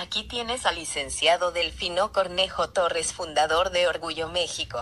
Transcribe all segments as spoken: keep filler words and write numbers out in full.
Aquí tienes al licenciado Delfino Cornejo Torres, fundador de Orgullo México.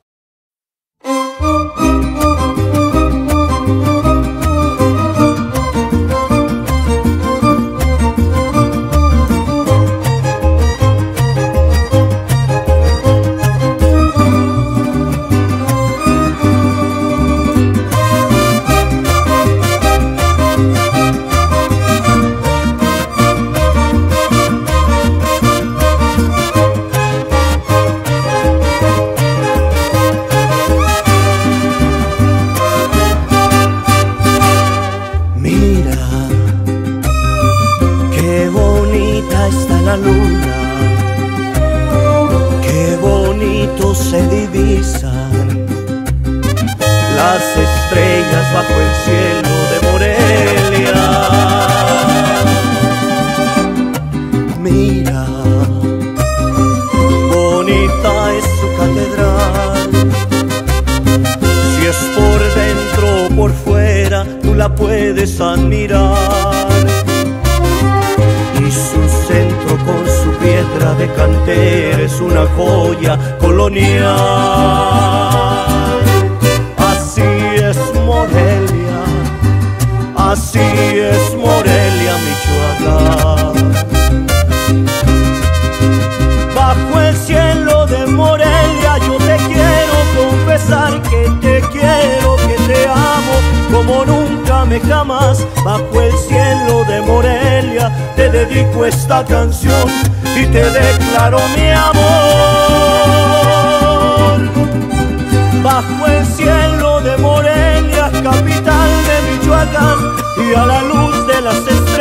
Está la luna, qué bonito se divisan las estrellas bajo el cielo de Morelia. Mira, bonita es su catedral, si es por dentro o por fuera, tú la puedes admirar. Su centro con su piedra de cantera es una joya colonial. Así es Morelia, así es Morelia, Michoacán. Bajo el cielo de Morelia yo te quiero confesar que te quiero, que te amo como nunca me jamás. Bajo el cielo de Morelia te dedico esta canción y te declaro mi amor. Bajo el cielo de Morelia, capital de Michoacán, y a la luz de las estrellas